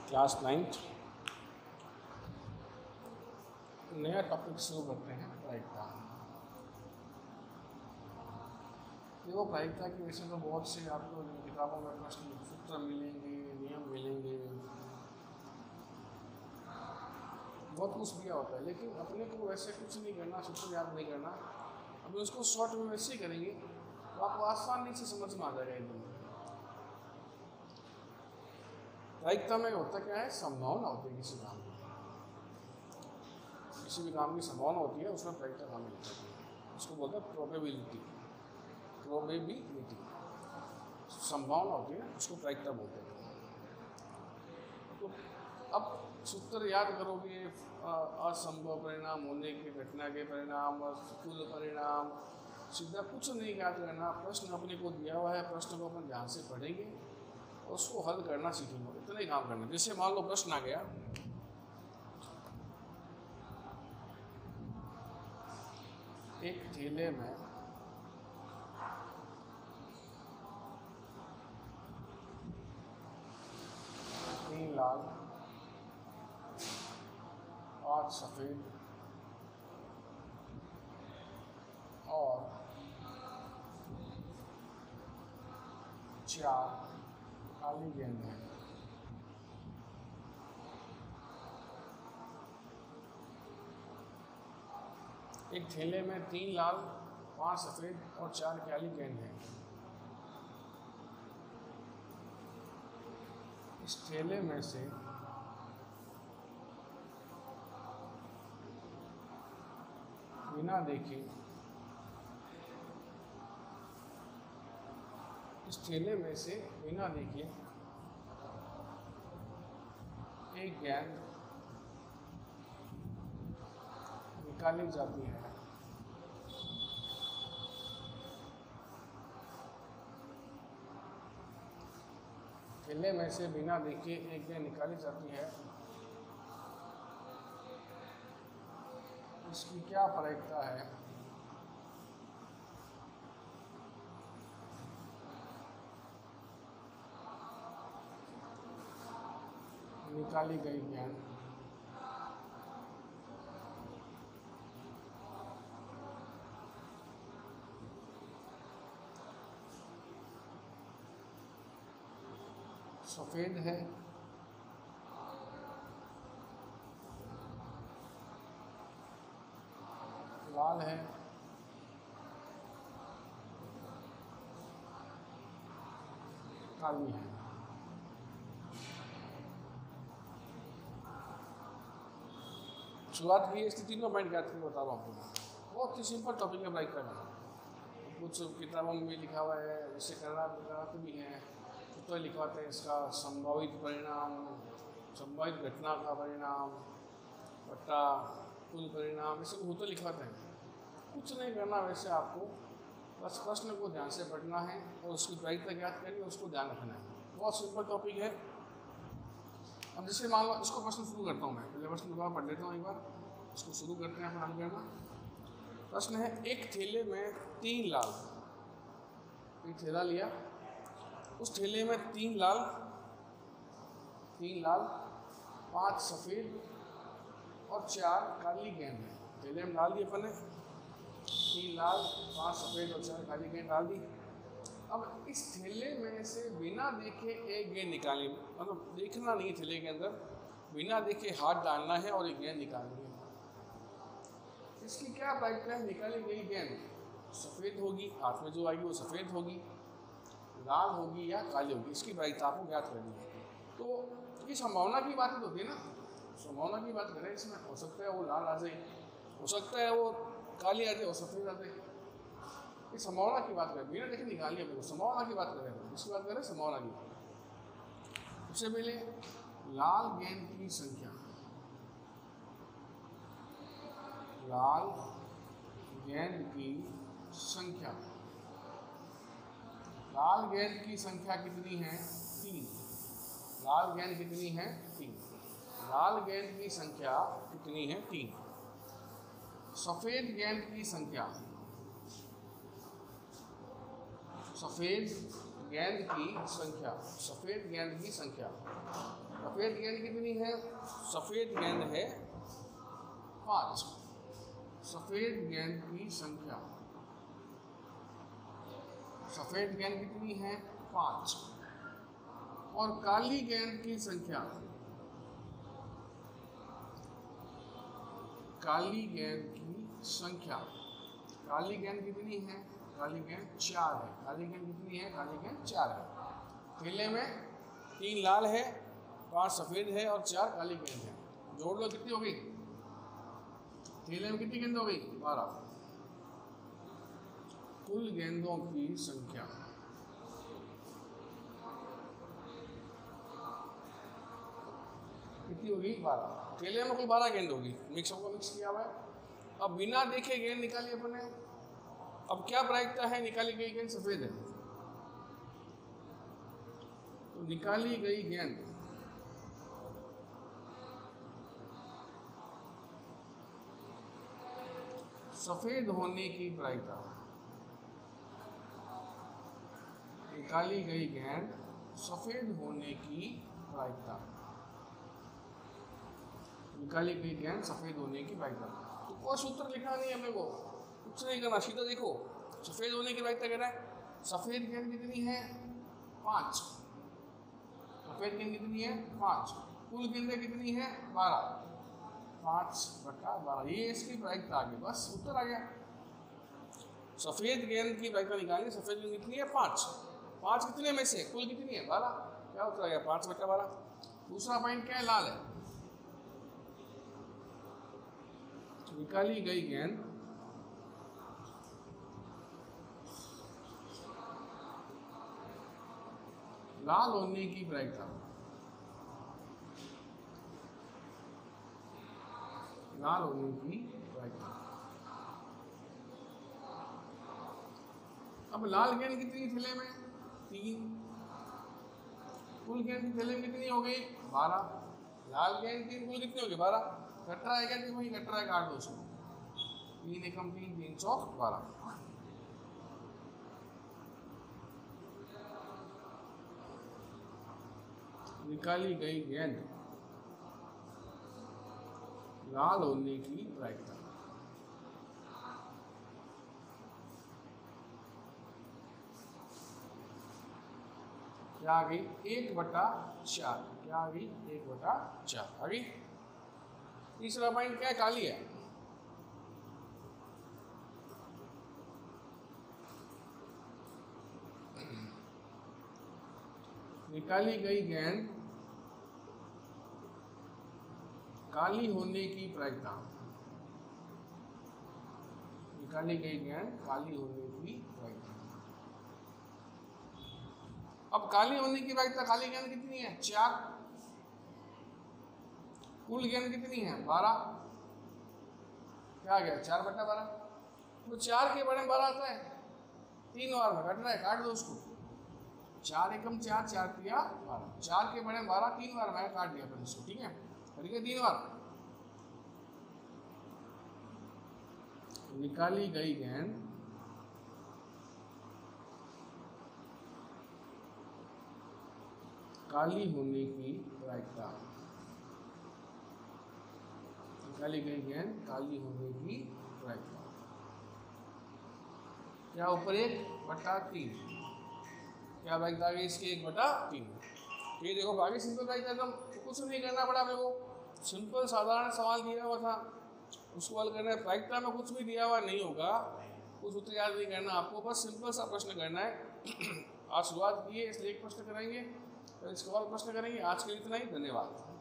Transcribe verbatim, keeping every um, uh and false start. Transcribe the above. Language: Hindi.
क्लास नाइन्थ नया टॉपिक शुरू करते हैं प्रायिकता। देखो प्रायिकता की वैसे तो बहुत से आपको किताबों में प्रश्न सूत्र मिलेंगे, नियम मिलेंगे, बहुत कुछ दिया होता है, लेकिन अपने को वैसे कुछ नहीं करना, सूत्र याद नहीं करना। अभी उसको शॉर्ट में वैसे ही करेंगे तो आपको आसानी से समझ में आ जाएगा एकदम। प्रायिकता में होता क्या है, संभावना होती है किसी काम की, किसी भी काम की संभावना होती है, उसमें प्रायिकता काम मिलता है। उसको बोलते हैं प्रोबेबिलिटी। प्रोबेबिलिटी संभावना होती है, उसको प्रायिकता बोलते हैं। तो अब सूत्र याद करोगे, असंभव परिणाम, होने की घटना के परिणाम, कुल परिणाम, सीधा कुछ नहीं याद करना। प्रश्न अपने को दिया हुआ है, प्रश्न को अपन ध्यान से पढ़ेंगे और उसको हल करना सीखेंगे, इतना ही काम करना। जैसे मान लो प्रश्न आ गया, एक ठेले में तीन लाल, पाँच सफ़ेद और चार काली गेंद है। एक ठेले में तीन लाल, पांच सफ़ेद और चार काली गेंद हैं। इस ठेले में से बिना देखे इस ठेले में से बिना देखे एक गेंद निकाली जाती है। ठेले में से बिना देखे एक गेंद निकाली जाती है, इसकी क्या प्रायिकता है? निकाली गई गेंद सफ़ेद है, लाल है, काली है। शुरुआत की स्थिति तीनों पॉइंट याद करके बता रहा हूँ आपको। बहुत ही सिंपल टॉपिक है प्रायिकता का। कुछ किताबों में भी लिखा हुआ है, जैसे कर्णाटक भी है, तो लिखवाते हैं इसका संभावित परिणाम, संभावित घटना का परिणाम बट्टा कुल परिणाम, ऐसे वो तो लिखवाते हैं। कुछ नहीं करना वैसे, आपको बस प्रश्न को ध्यान से पढ़ना है और उसकी प्रायिकता ज्ञात करके उसको ध्यान रखना है। बहुत सिंपल टॉपिक है। अब जैसे मान लो इसको प्रश्न शुरू करता हूँ मैं, पहले प्रश्न दोबारा पढ़ लेता हूँ एक बार, इसको शुरू करते हैं अपन हल करना। प्रश्न है, एक ठेले में तीन लाल, एक ठेला लिया, उस ठेले में तीन लाल तीन लाल पांच सफ़ेद और चार काली गेंद है। ठेले में डाल दी अपन ने, तीन लाल, पांच सफ़ेद और चार काली गेंद डाल दी। अब इस ठेले में से बिना देखे एक गेंद निकालनी, मतलब देखना नहीं है ठेले के अंदर, बिना देखे हाथ डालना है और एक गेंद निकालनी है। इसकी क्या प्रायिकता है? निकाली गई गेंद सफ़ेद होगी, हाथ में जो आएगी वो सफ़ेद होगी, लाल होगी या काली होगी, इसकी प्रायिकता आपको ज्ञात करनी है। तो ये संभावना की बात होती है ना, संभावना की बात करें इसमें, हो सकता है वो लाल आ जाए, हो सकता है वो काली आ जाए, वो सफ़ेद आ जाए। ये संभावना की बात करें, बिना देखे निकालिए, अपने संभावना की बात करें। इसकी बात करें संभावना की। सबसे पहले लाल गेंद की संख्या, लाल गेंद की संख्या लाल गेंद की संख्या कितनी है? तीन। लाल गेंद कितनी है? तीन। लाल गेंद की संख्या कितनी है? तीन। सफ़ेद गेंद की संख्या, सफ़ेद गेंद की संख्या, सफ़ेद गेंद की संख्या सफेद गेंद कितनी है? सफेद गेंद है पांच। सफेद गेंद की संख्या, सफेद गेंद कितनी है? पांच। और काली गेंद की संख्या, काली गेंद की संख्या, काली गेंद कितनी है? काली गेंद चार है। काली गेंद कितनी है? काली गेंद चार है। थैले में तीन लाल है, पांच सफेद है और चार काली गेंद है। जोड़ लो, कितनी हो गई? थैले में कितनी गेंद हो गई? बारह। कुल गेंदों की संख्या, कितनी होगी? बारह। थैले में कुल बारह गेंद होगी, मिक्स होगा, मिक्स किया हुआ है। अब बिना देखे गेंद निकाली अपने। अब क्या प्रायिकता है? निकाली गई गेंद सफेद है, तो निकाली गई गेंद सफेद होने की प्रायिकता, निकाली गई गेंद सफेद होने की प्रायिकता, निकाली गई गेंद सफेद होने की प्रायिकता। तो कोई सूत्र लिखना नहीं है, हमें को कुछ नहीं करना, सीधा देखो सफेद होने की प्रायिकता कह रहा है। सफेद गेंद कितनी है? पांच। सफेद गेंद कितनी है? पांच। कुल गेंदें कितनी है? बारह। पांच बटा बारह, ये इसकी प्रायिकता आ गई, बस उत्तर आ गया। सफेद गेंद की प्रायिकता निकालनी। सफेद गेंद कितनी है? पांच। पांच कितने में से? कुल कितनी है? बारह। क्या उत्तर आ गया? पांच बटा बारह। दूसरा पॉइंट क्या है? लाल है। निकाली गई गेंद लाल होने की प्रायिकता, लाल होने की प्रायिकता। अब लाल गेंद कितनी थैले में? तीन। कुल गेंद की थैले में कितनी हो गई? बारह। लाल गेंद की कुल कितनी हो गई? बारह। कटरा है क्या? वही कटरा है, काट दो उसको। तीन एकम तीन, तीन चौक बारह। निकाली गई गेंद लाल होने की प्रायिकता, क्या आ गई? एक बटा चार। क्या आ गई? एक बटा चार आ गई। तीसरा पॉइंट क्या है? काली है। निकाली गई गेंद काली होने की प्रायिकता, निकाली गई गेंद काली होने की प्रायिकता। अब काली होने की प्रायिकता, काली गेंद कितनी है? चार। कुल गेंद कितनी है? बारह। क्या आ गया? चार बटा बारह। तो चार के बड़े बारह आता है, तीन बार में कट रहा है, काट दो उसको। चार एकम चार, चार किया बारह। चार के बड़े बारह, तीन बार में काट दिया अपन इसको, ठीक है? ठीक है, तीन बार। निकाली गई गेंद काली होने की प्रायिकता, निकाली गई गेंद काली होने की प्रायिकता। क्या ऊपर एक बटा तीन, क्या प्रायिकता आ गई इसकी? एक बटा तीन। ये देखो बाकी सिंपल प्रायिकता एकदम कुछ नहीं करना पड़ा मेरे को। सिंपल साधारण सवाल दिया हुआ था, उसको हल करना है। प्रायिकता में कुछ भी दिया हुआ नहीं होगा, कुछ उत्तर याद नहीं करना आपको, बस सिंपल सा प्रश्न करना है। आज शुरुआत की है इसलिए एक प्रश्न करेंगे, फिर इसके बाद प्रश्न करेंगे। आज के लिए इतना ही, धन्यवाद।